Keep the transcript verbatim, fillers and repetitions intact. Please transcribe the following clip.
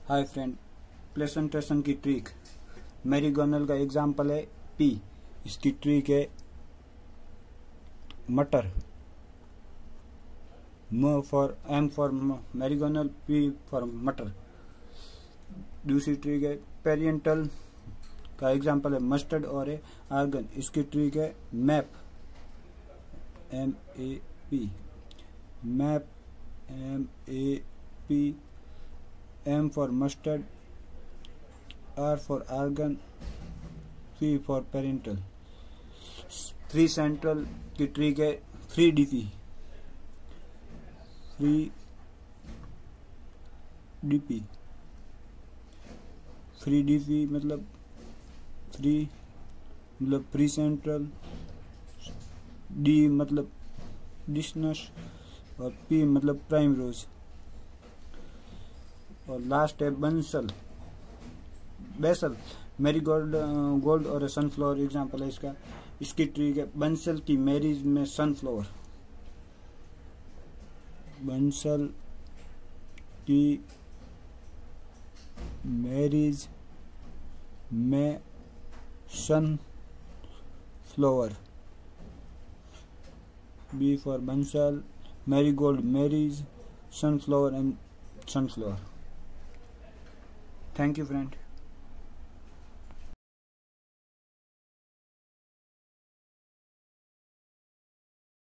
हाय friend, placentation की trick marginal का example है पी। इसकी ट्रिक है मटर। म for M for marginal, P for मटर। दूसरी ट्रिक है पेरिएंटल का एग्जांपल है मस्टर्ड और है आर्गन। इसकी ट्रिक है map, M A P, map, M A P, M for mustard, R for argan, P for parental। Free central की ट्रिक है free DP, free DP, free DP मतलब फ्री मतलब free central, D मतलब distance और P मतलब primrose. और last है Bansal, basal. Marigold gold और सनफ्लावर एग्जांपल है इसका। इसकी ट्रिक है बंसल की मैरिज में सनफ्लावर, बंसल की मैरिज में sunflower, B for Bansal, marigold marriage, sunflower and sunflower. Thank you, friend.